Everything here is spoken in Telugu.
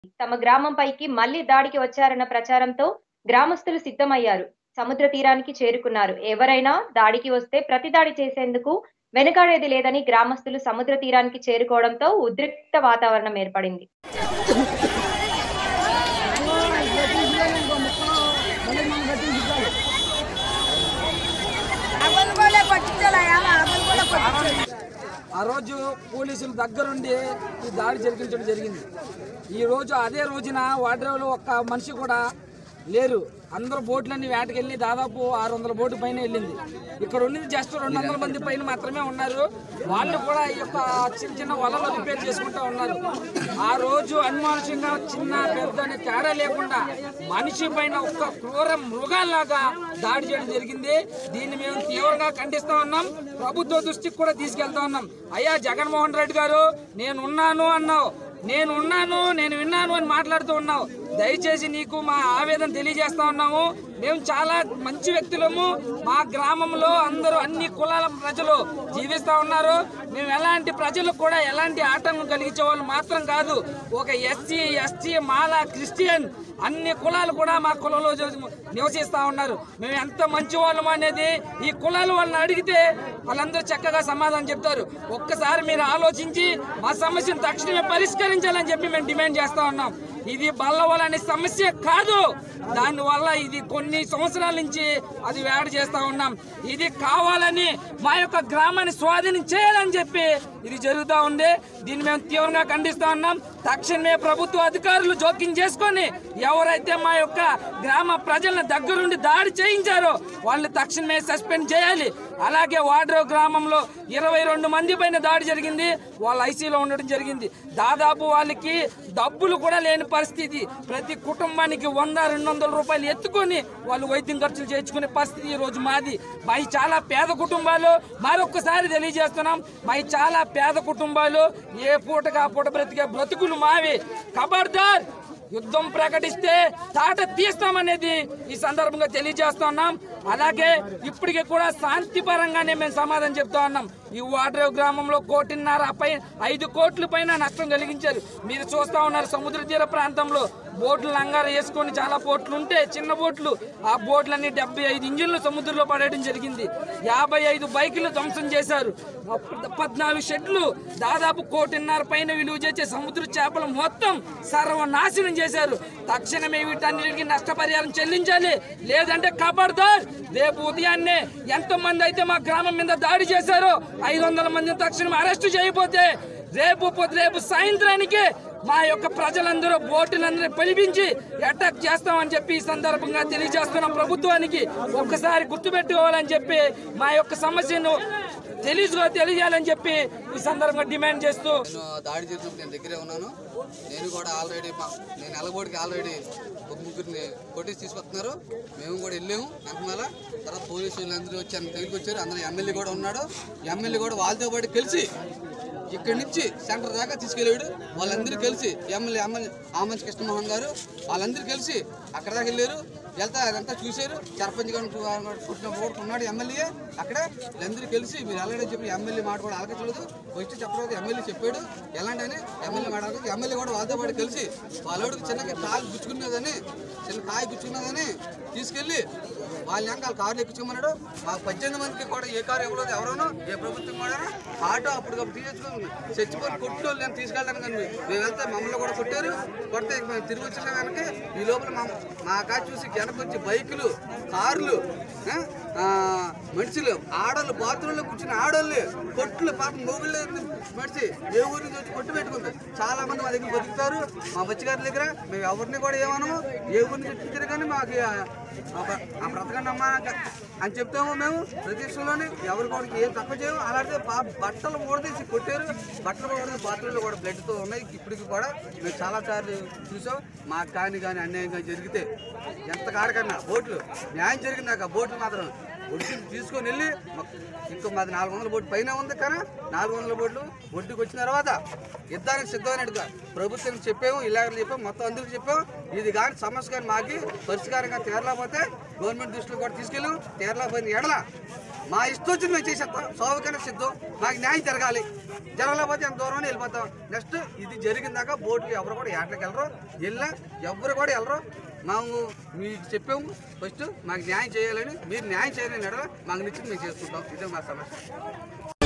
తమ గ్రామంపైకి మళ్లీ దాడికి వచ్చారన్న ప్రచారంతో గ్రామస్తులు సిద్ధమయ్యారు. సముద్ర తీరానికి చేరుకున్నారు. ఎవరైనా దాడికి వస్తే ప్రతిదాడి చేసేందుకు వెనుకాడేది లేదని గ్రామస్తులు సముద్ర తీరానికి చేరుకోవడంతో ఉద్రిక్త వాతావరణం ఏర్పడింది. ఆ రోజు పోలీసులు దగ్గరుండి ఈ దాడి జరిగించడం జరిగింది. ఈ రోజు అదే రోజున వాడ్రేవులో ఒక్క మనిషి కూడా లేరు. అందరూ బోట్లన్నీ వేటకెళ్ళి దాదాపు 600 బోటు పైన వెళ్ళింది. ఇక్కడ ఉన్నది జస్ట్ 200 మంది పైన మాత్రమే ఉన్నారు. వాళ్ళు కూడా ఈ యొక్క చిన్న చిన్న వలలో రిపేర్ చేసుకుంటూ ఉన్నారు. ఆ రోజు అనుమానుషంగా చిన్న పెద్ద అనే తేడా లేకుండా మనిషి పైన ఒక్క క్రూర మృగాల్లాగా దాడి చేయడం జరిగింది. దీన్ని మేము తీవ్రంగా ఖండిస్తా ఉన్నాం. ప్రభుత్వ దృష్టికి కూడా తీసుకెళ్తా ఉన్నాం. అయ్యా జగన్మోహన్ రెడ్డి గారు, నేనున్నాను అన్నావు, నేను విన్నాను అని మాట్లాడుతూ ఉన్నావు. దయచేసి నీకు మా ఆవేదన తెలియజేస్తా ఉన్నాము. మేము చాలా మంచి వ్యక్తులము. మా గ్రామంలో అందరూ అన్ని కులాల ప్రజలు జీవిస్తూ ఉన్నారు. మేము ఎలాంటి ప్రజలకు కూడా ఎలాంటి ఆటంకం కలిగించే వాళ్ళు మాత్రం కాదు. ఒక ఎస్సీ, ఎస్టీ, మాల, క్రిస్టియన్ అన్ని కులాలు కూడా మా కులంలో నివసిస్తూ ఉన్నారు. మేము ఎంత మంచి వాళ్ళము అనేది ఈ కులాలు వాళ్ళని అడిగితే వాళ్ళందరూ చక్కగా సమాధానం చెప్తారు. ఒక్కసారి మీరు ఆలోచించి మా సమస్యను తక్షణమే పరిష్కరించాలని చెప్పి మేము డిమాండ్ చేస్తా ఉన్నాం. ఇది బల్లవల అనే సమస్య కాదు. దానివల్ల ఇది కొన్ని సంవత్సరాల నుంచి అది వేట చేస్తా ఉన్నాం. ఇది కావాలని మా యొక్క గ్రామాన్ని స్వాధీనం చేయాలని చెప్పి ఇది జరుగుతూ ఉంది. దీన్ని మేము తీవ్రంగా ఖండిస్తా ఉన్నాం. తక్షణమే ప్రభుత్వ అధికారులు జోక్యం చేసుకొని ఎవరైతే మా యొక్క గ్రామ ప్రజలను దగ్గరుండి దాడి చేయించారో వాళ్ళు తక్షణమే సస్పెండ్ చేయాలి. అలాగే వాడ్రేవు గ్రామంలో 22 మంది పైన దాడి జరిగింది. వాళ్ళు ఐసీలో ఉండడం జరిగింది. దాదాపు వాళ్ళకి డబ్బులు కూడా లేని పరిస్థితి. ప్రతి కుటుంబానికి 100-200 రూపాయలు ఎత్తుకొని వాళ్ళు వైద్యం ఖర్చులు చేయించుకునే పరిస్థితి ఈ రోజు మాది. మావి చాలా పేద కుటుంబాలు. మరొక్కసారి తెలియజేస్తున్నాం, మావి చాలా పేద కుటుంబాలు. ఏ పూటగా పూట బ్రతికే బ్రతుకులు మావి. ఖబర్దార్, యుద్ధం ప్రకటిస్తే తాట తీస్తామనేది ఈ సందర్భంగా తెలియజేస్తున్నాం. అలాగే ఇప్పటికీ కూడా శాంతిపరంగానే మేము సమాధానం చెప్తా ఉన్నాం. ఈ వాడ్రేవు గ్రామంలో 1.5 కోట్ల పైన నష్టం కలిగించారు. మీరు చూస్తా ఉన్నారు. సముద్ర తీర ప్రాంతంలో బోట్లు లంగార వేసుకొని చాలా బోట్లు ఉంటే చిన్న బోట్లు, ఆ బోట్లన్నీ 75 ఇంజిన్లు సముద్రంలో పడేయడం జరిగింది. 55 బైకులు ధ్వంసం చేశారు. 14 షెడ్లు దాదాపు 1.5 కోటి పైన విలువ చేసే సముద్ర చేపలు మొత్తం సర్వనాశనం చేశారు. తక్షణమే వీటన్నిటికీ నష్టపరిహారం చెల్లించాలి. లేదంటే ఖబర్దార్, రేపు ఉదయాన్నే ఎంతమంది అయితే మా గ్రామం మీద దాడి చేశారో 500 మందిని తక్షణం అరెస్టు చేయకపోతే రేపు సాయంత్రానికి మా యొక్క ప్రజలందరూ బోటులందరూ పిలిపించి అటాక్ చేస్తామని చెప్పి ఈ సందర్భంగా తెలియజేస్తున్నాం. ప్రభుత్వానికి ఒక్కసారి గుర్తుపెట్టుకోవాలని చెప్పి మా యొక్క సమస్యను తెలియజేయాలని చెప్పి ఈ సందర్భంగా డిమాండ్ చేస్తూ దాడి చేసినప్పుడు నేను దగ్గరే ఉన్నాను. నేను కూడా నేను ఎలగోడికి ఆల్రెడీ ఒక ముగ్గురిని కొట్టేసి తీసుకొస్తున్నారు. మేము కూడా వెళ్ళాము వెనకమాల. తర్వాత పోలీసులు అందరూ వచ్చి దగ్గరికి వచ్చారు. అందరూ ఎమ్మెల్యే కూడా ఉన్నాడు. ఎమ్మెల్యే కూడా వాళ్ళతో పాటు కలిసి ఇక్కడి నుంచి సెంటర్ దాకా తీసుకెళ్ళాడు. వాళ్ళందరూ కలిసి ఎమ్మెల్యే ఆమంచి కృష్ణమోహన్ గారు వాళ్ళందరూ కలిసి అక్కడ దాకా వెళ్ళారు. వెళ్తా అదంతా చూశారు. సర్పంచ్ గారు ఉన్నాడు ఎమ్మెల్యే అక్కడ. వీళ్ళందరూ కలిసి మీరు వెళ్ళాడని చెప్పి ఎమ్మెల్యే మాట కూడా ఆలకించలేదు. వచ్చి చెప్పలేదు. ఎమ్మెల్యే చెప్పాడు ఎలాంటి అని. ఎమ్మెల్యే మాట ఎమ్మెల్యే కూడా వాళ్ళతో పాటు కలిసి వాళ్ళకి చిన్న కాయ గుచ్చుకున్నదని తీసుకెళ్ళి వాళ్ళ వెనకాల కార్లు ఎక్కించుకోమన్నాడు. మాకు 18 మందికి కూడా ఏ కారు ఇవ్వలేదు. ఎవరోనో ఏ ప్రభుత్వం కూడా ఆటో అప్పటికప్పుడు తీసుకొని చచ్చిపోయి కొట్టు నేను తీసుకెళ్ళాను. కానీ మేము వెళ్తే మమ్మల్ని కూడా కొట్టారు. కొడితే మేము తిరిగి వచ్చేసాం వెనక్కి. ఈ లోపల మా కాయ చూసి వెనకొచ్చి బైకులు, కార్లు, మనుషులు, ఆడోళ్ళు బాత్రూంలో కూర్చుని ఆడోళ్ళు కొట్లు పాపం మొగుళ్ళు మనిషి ఏ ఊరి నుంచి వచ్చి కొట్టు పెట్టుకుంటారు. చాలా మంది మా దగ్గర బతుకుతారు. మా బచ్చిగారి దగ్గర మేము ఎవరిని కూడా ఏమన్నాము. ఏ ఊరి నుంచి వచ్చారు కానీ మాకు ఆ బ్రతకండి అమ్మా అని చెప్తాము. మేము ప్రదేశంలోని ఎవరి కూడా ఏం తక్కువ చేయము. అలాంటి బట్టలు ఓడదీసి కొట్టారు. బట్టలు కూడా బాత్రూంలో కూడా బ్లడ్తో ఉన్నాయి. ఇప్పటికి కూడా మేము చాలాసార్లు చూసాం. మాకు కానీ అన్యాయంగా జరిగితే ఎంత కాడకన్నా బోట్లు న్యాయం జరిగిందాక బోట్లు మాత్రం ఒడ్డుకి తీసుకొని వెళ్ళి ఇంకో మాది 400 బోట్లు పైన ఉంది కానీ 400 బోట్లు ఒడ్డుకి వచ్చిన తర్వాత యుద్ధానికి సిద్ధమైనట్టుగా ప్రభుత్వం చెప్పాము, ఇలాగ చెప్పాము, మొత్తం అందరికీ చెప్పాము. ఇది కానీ సమస్య కానీ మాకి పరిష్కారంగా తేరలేకపోతే గవర్నమెంట్ దృష్టిలో కూడా తీసుకెళ్ళాం. తేరలేకపోయిన ఎడల మా ఇష్టం వచ్చింది మేము చేసేస్తాం. సౌకర్యం సిద్ధం, మాకు న్యాయం జరగాలి. జరగలేకపోతే ఎంత దూరం వెళ్ళిపోతాం. నెక్స్ట్ ఇది జరిగిందాక బోట్లు ఎవరు కూడా ఏటకి వెళ్ళరు, వెళ్ళినా ఎవరు కూడా వెళ్ళరు. మేము మీకు చెప్పాము ఫస్ట్ మాకు న్యాయం చేయాలని, మీరు న్యాయం చేయాలని ఎడల మాకు నిచ్చింది మేము చేసుకుంటాం. ఇదే మా సమస్య.